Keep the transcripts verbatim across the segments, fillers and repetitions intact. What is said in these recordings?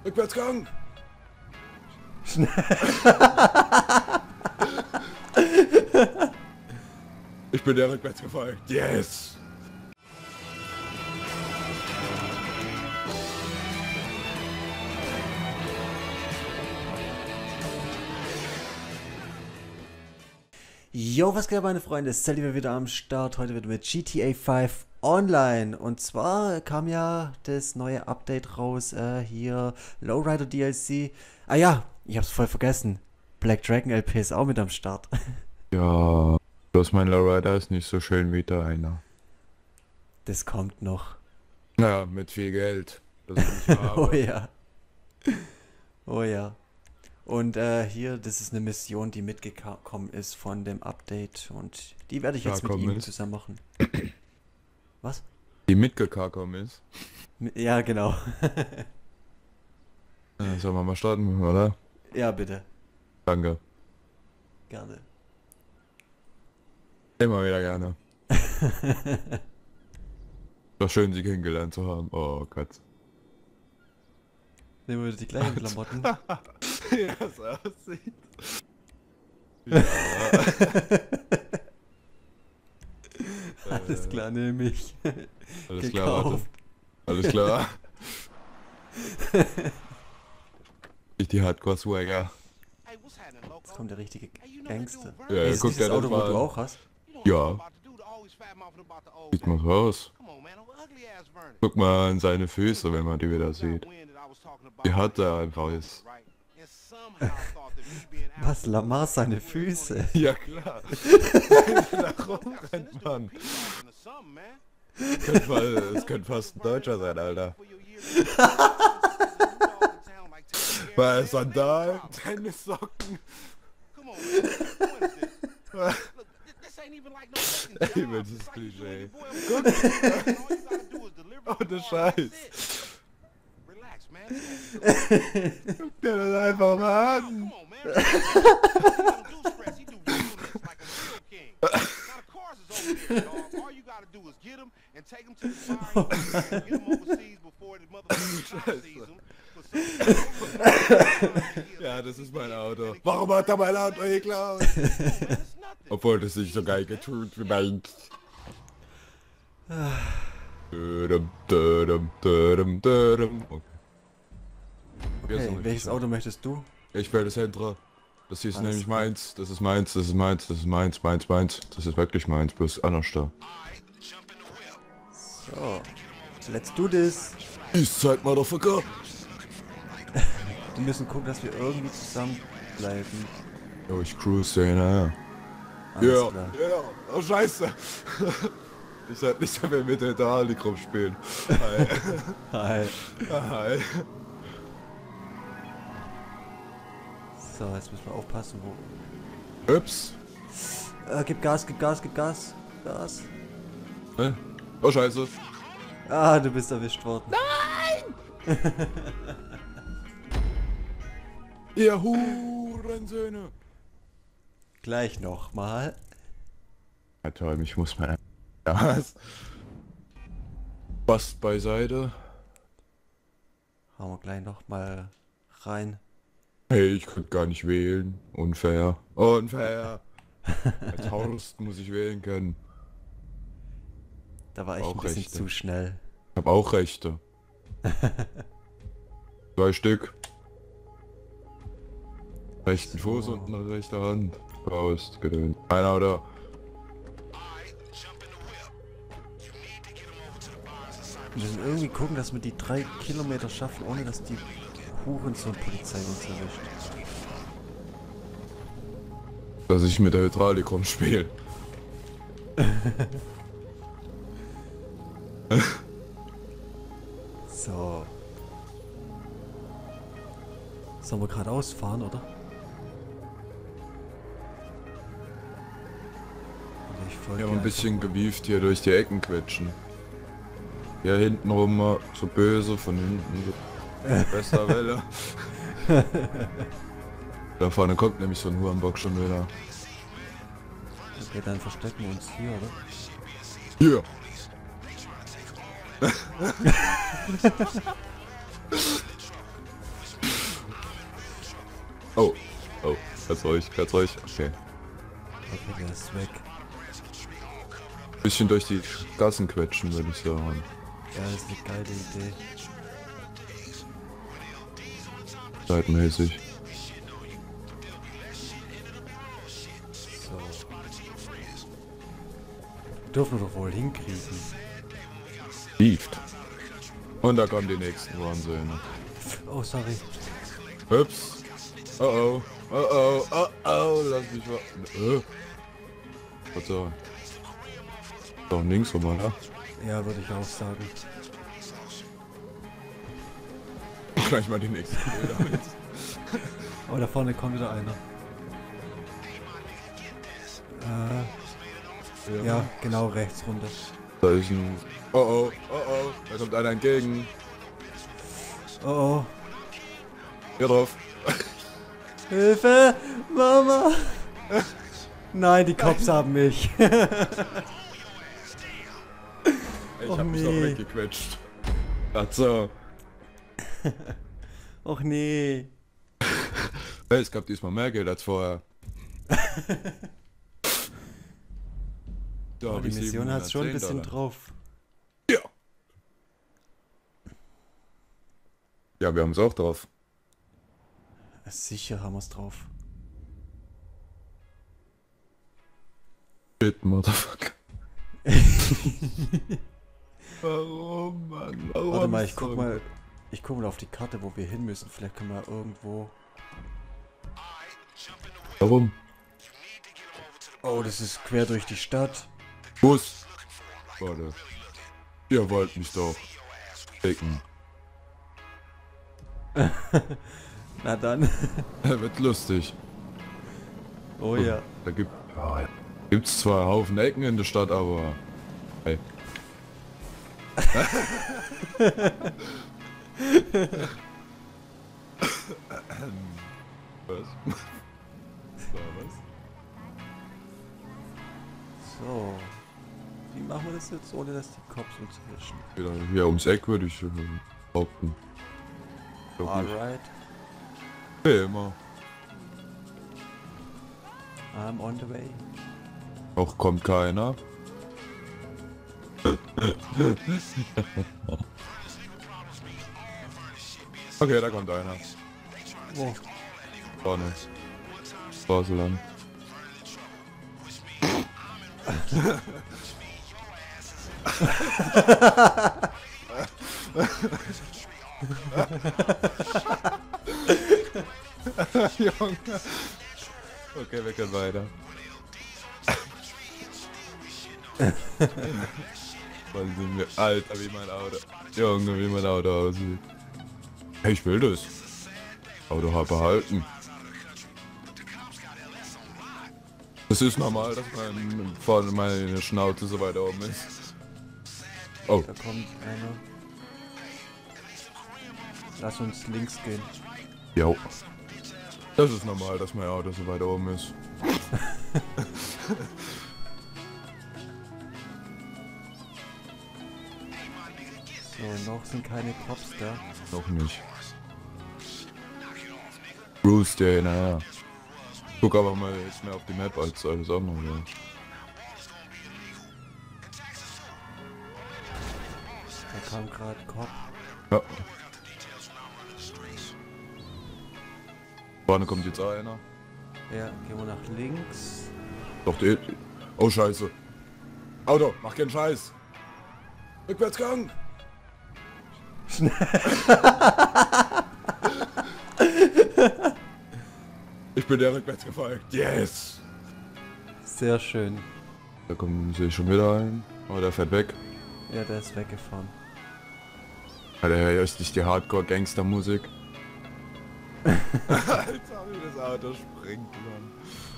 Rückwärtsgang! Schnell. Ich bin der rückwärts gefolgt. Yes! Yo, was geht, meine Freunde? Sally wieder am Start. Heute wird mit G T A fünf Online. Und zwar kam ja das neue Update raus. Äh, hier Lowrider D L C. Ah ja, ich hab's voll vergessen. Black Dragon L P ist auch mit am Start. Ja, bloß mein Lowrider ist nicht so schön wie der einer. Das kommt noch. Ja, mit viel Geld. Das ich habe. Oh ja. Oh ja. Und äh, hier, das ist eine Mission, die mitgekommen ist von dem Update. Und die werde ich jetzt mit ihm ist. zusammen machen. Was? Die mitgekommen ist. Mi- Ja, genau. Ja, sollen wir mal starten, oder? Ja, bitte. Danke. Gerne. Immer wieder gerne. Doch schön, Sie kennengelernt zu haben. Oh Gott. Nehmen wir die gleichen Klamotten. Wie das aussieht. Ja. Alles klar, nehme ich. Alles klar, warte. Gekauft. Alles klar. Ich die Hardcore-Swagger. Jetzt kommt der richtige Gangster. Ja, Hey, ja, ist guck das dir das das Auto, wo mal du an. auch hast? Ja. Sieht mal so aus. Guck mal an seine Füße, wenn man die wieder sieht. Die hat er einfach jetzt. Was, Lamar seine Füße? Ja klar. Wenn er da rumrennt, Mann. Könnte mal, es könnte fast ein Deutscher sein, Alter. Bei Sandalen, Tennissocken. Ey, welches Klischee. Guck. Ohne Scheiß. Guck dir das einfach mal an. Ja, das ist mein Auto. Warum hat er mein Auto geklaut? Obwohl das nicht so geil getut wie meins. Dödem, dödem, dödem, dödem. Okay. Okay, welches Auto möchtest du? Ich will das Sentra. Das hier ist Alles nämlich klar. meins. Das ist meins, das ist meins, das ist meins, meins, meins. Das ist wirklich meins, bloß anders da. So, let's do this. Eastside, Motherfucker. Wir müssen gucken, dass wir irgendwie zusammen bleiben. Jo, ich cruise ja, naja. Alles Ja, klar. ja, oh scheiße. Ich sollte nicht so viel mit der Harley rumspielen. Hi. Hi. Hi. So, jetzt müssen wir aufpassen, wo... Ups. Äh, gib Gas, gib Gas, gib Gas. Gas. Hä? Oh scheiße. Ah, du bist erwischt worden. Ihr Hurensöhne. Gleich nochmal. Ja toll, ich muss mal... Das. Bast beiseite. Hauen wir gleich nochmal rein. Hey, ich konnte gar nicht wählen. Unfair. Unfair. Als Horst muss ich wählen können. Da war ich Auch ein bisschen Rechte. zu schnell. Ich hab auch Rechte. Zwei Stück. Rechten So. Fuß und eine rechte Hand. Faust, gedönt. Ein Auto. Wir müssen irgendwie gucken, dass wir die drei Kilometer schaffen, ohne dass die Hurensohn-Polizei uns erwischt. Dass ich mit der Hydraulik rumspiele. So. Sollen wir geradeaus fahren, oder? Oder ich folge Ja, dir ein bisschen einfach gewieft hier durch die Ecken quetschen. Hier hinten rum mal so böse, von hinten so besser Welle. Da vorne kommt nämlich so ein Hurenbock schon wieder. mal. Okay, dann verstecken wir uns hier, oder? Hier! Ganz ruhig, ganz ruhig. Okay. Okay, der ist weg. Bisschen durch die Gassen quetschen, würde ich sagen. Ja, das ist eine geile Idee. Zeitmäßig. So. Dürfen wir doch wohl hinkriegen. Lieft. Und da kommen die nächsten Wahnsinn. Oh, sorry. Ups. Oh oh. Oh oh. Oh oh. Lass mich mal. Äh. Was sagen? Doch links rum, oder? Ja, würde ich auch sagen. Gleich mal die nächsten Bilder mit. Oh, da vorne kommt wieder einer. Äh, ja. ja, genau rechts runter. Da ist ein... Oh oh, oh oh, da kommt einer entgegen. Oh oh. Hier drauf. Hilfe! Mama! Nein, die Cops haben mich. Ich Och hab mich doch nee. weggequetscht. Ach so. Och nee. Hey, es gab diesmal mehr Geld als vorher. Da Oh, hab die ich Mission hat schon ein bisschen Dollar. drauf. Ja. Ja, wir haben es auch drauf. Sicher haben wir es drauf. Shit, Motherfucker. Warum, Mann? Warum? Warte mal, ich guck mal. Ich guck mal auf die Karte, wo wir hin müssen. Vielleicht können wir irgendwo. Warum? Oh, das ist quer durch die Stadt. Bus. Warte. Ihr wollt mich doch ficken. Na dann. Wird lustig. Oh ja. Da gibt ja, gibt's zwar Haufen Ecken in der Stadt, aber hey. Was? So, was? So. Wie machen wir das jetzt, ohne dass die Cops uns erwischen? Wieder hier ums Eck würde ich äh, behaupten. Glaub nicht. Alright. Wie immer. I'm on the way. Auch kommt keiner. Okay, da kommt einer. Wo? Vorne. Straße lang. Junge. Okay, wir können weiter. Wann sind wir? Alter, wie mein Auto. Junge, wie mein Auto aussieht. Hey, ich will das. Auto hab behalten. Das ist normal, dass mein, vorne meine Schnauze so weit oben ist. Oh. Da kommt einer. Lass uns links gehen. Jo. Das ist normal, dass mein Auto so weit oben ist. So, noch sind keine Cops da. Noch nicht. Bruce, der, naja. Guck aber mal jetzt mehr auf die Map als alles andere. Ja. Da kam gerade Cop. Ja. Vorne kommt jetzt einer. Ja, gehen wir nach links. Doch, die... Oh, scheiße. Auto, mach keinen Scheiß. Rückwärtsgang. Ich bin der rückwärts gefolgt. Yes. Sehr schön. Da kommen sie schon wieder ein. Oh, der fährt weg. Ja, der ist weggefahren. Alter, hier ist nicht die Hardcore-Gangster-Musik. Alter, wie das Auto springt, Mann.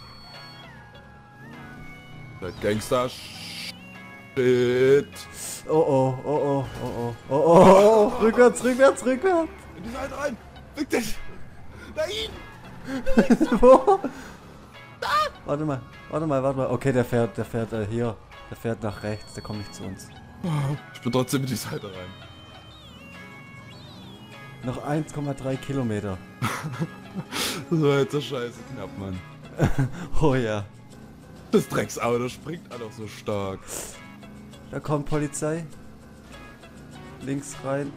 Seid Gangster. Shit. Oh oh, oh oh, oh oh, oh oh, oh, oh. Rückwärts, rückwärts, rückwärts. In die Seite rein. Fick dich. Nein. Wo? Warte mal, warte mal, warte mal. Okay, der fährt, der fährt äh, hier. Der fährt nach rechts, der kommt nicht zu uns. Ich bin trotzdem in die Seite rein. Noch eins Komma drei Kilometer. Das war jetzt so scheiße knapp, Mann. Oh ja. Das Drecksauto springt einfach so stark. Da kommt Polizei. Links rein.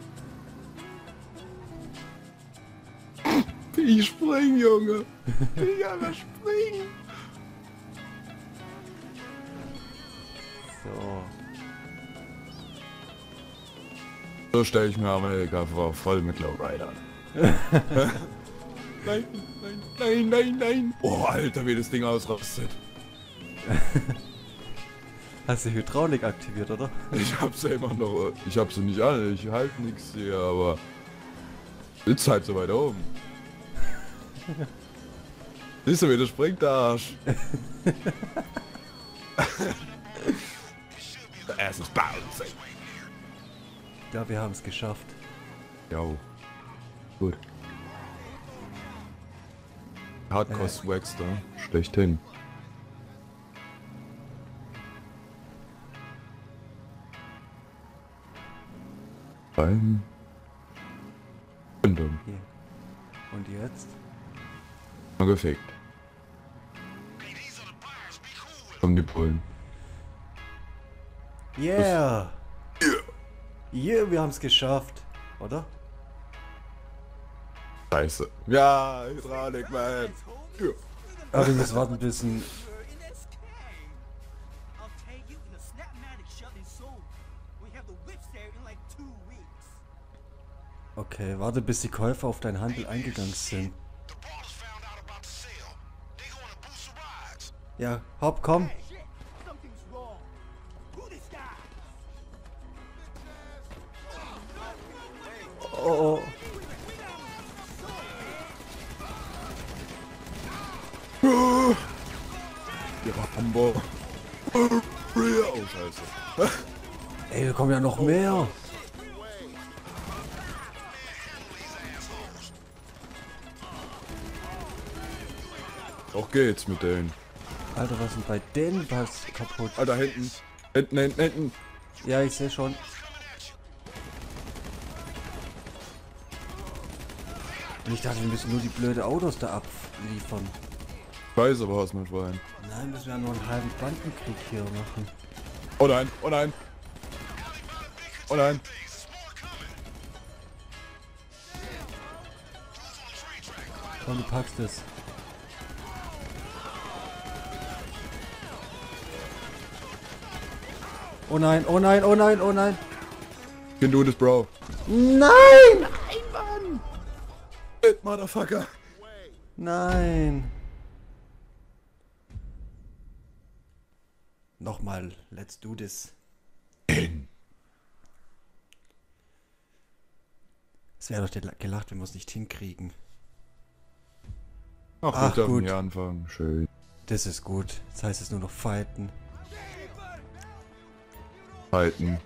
Wie ich spring, Junge. Wie ich einfach springen. So. So stelle ich mir Amerika vor, voll mit Lowridern. Nein, nein, nein, nein, nein. Oh, Alter, wie das Ding ausrastet. Hast du Hydraulik aktiviert, oder? Ich hab sie immer noch, ich hab sie nicht alle, ich halte nichts hier, aber sitzt halt so weit oben. Siehst du, wie das springt, der Arsch. Der Ass ist bouncing. Ich glaube, wir haben es geschafft. Ja, gut. Hardcore Swagster, schlechthin. Beim Bindung. Hier. Und jetzt? Mal gefickt. Kommen die Bullen. Yeah! Yeah, wir haben es geschafft. Oder? Scheiße. Ja, Hydraulik, man. Ja. Aber wir müssen warten bis ein... Okay, warte bis die Käufer auf deinen Handel eingegangen sind. Ja, hopp, komm. Oh, oh. Ja, Hamburg. Oh, scheiße. Ey, da kommen ja noch mehr. Auch geht's mit denen. Alter, was ist denn bei denen was kaputt? Alter, hinten. Hinten, hinten, hinten. Ja, ich sehe schon. Und ich dachte, wir müssen nur die blöde Autos da abliefern. Ich weiß aber, was mein Freund. Nein, müssen wir ja nur einen halben Bandenkrieg hier machen. Oh nein, oh nein. Oh nein. Komm, du packst es. Oh nein, oh nein, oh nein, oh nein. You can do this, bro. Nein! Nein, Mann! Shit, Motherfucker. Nein. Nochmal, let's do this. Es wäre doch gelacht, wenn wir es nicht hinkriegen. Ach, Ach, wir dürfen gut. hier anfangen. Schön. Das ist gut. Das heißt es nur noch fighten. Halten.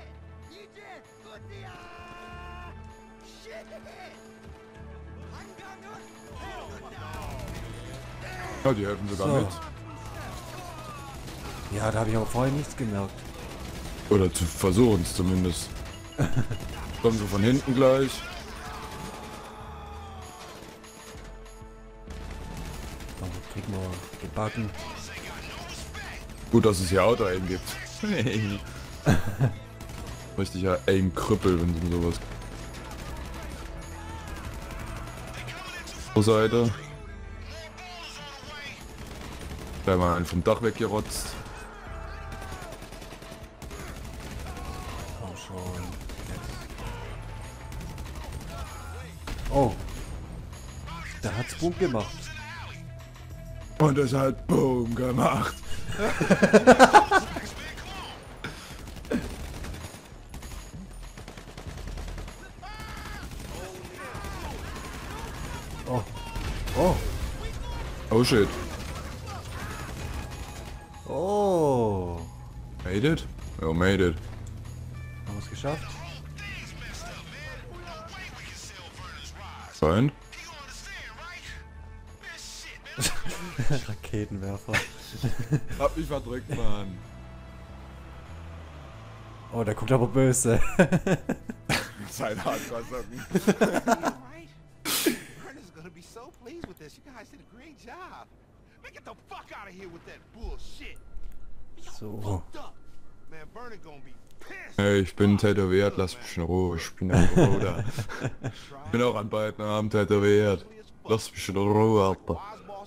Ja, die helfen sogar So. mit. Ja, da habe ich aber vorher nichts gemerkt. Oder zu versuchen es zumindest. Kommen sie von hinten gleich. So, kriegen wir gebacken. Gut, dass es hier Auto-Aim gibt. Richtiger Aim-Krüppel, wenn es um sowas geht. Zur Seite. Gleich mal einen vom Dach weggerotzt. Komm schon. Jetzt. Oh. Da hat's Boom gemacht. Und es hat Boom gemacht. Oh. Oh. Oh shit. Oh. Made it? Oh, made it. Haben wir es geschafft? Fein. Raketenwerfer. Hab mich verdrückt, Mann. Oh, der guckt aber böse. Sein Hardcore-Socken. So. Hey, ich bin tätowiert, lass mich in Ruhe, ich bin ein Bruder. Ich bin auch an beiden Armen tätowiert. Lass mich in Ruhe, Alter.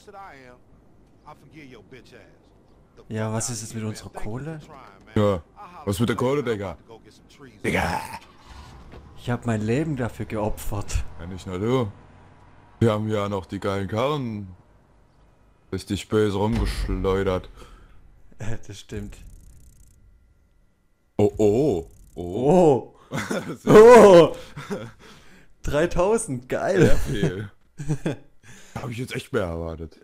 Ja, was ist jetzt mit unserer Kohle? Ja, was mit der Kohle, Digga? Digga! Ich habe mein Leben dafür geopfert. Ja, nicht nur du. Wir haben ja noch die geilen Karren richtig böse rumgeschleudert. Das stimmt. Oh, oh, Oh! oh. Oh! dreitausend, Sehr geil! viel. Habe ich jetzt echt mehr erwartet.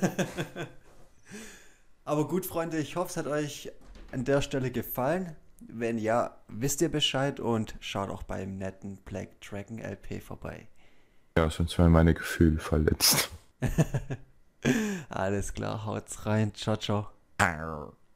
Aber gut, Freunde, ich hoffe, es hat euch an der Stelle gefallen. Wenn ja, wisst ihr Bescheid und schaut auch beim netten Black Dragon L P vorbei. Ja, sonst wären meine Gefühle verletzt. Alles klar, haut's rein. Ciao, ciao.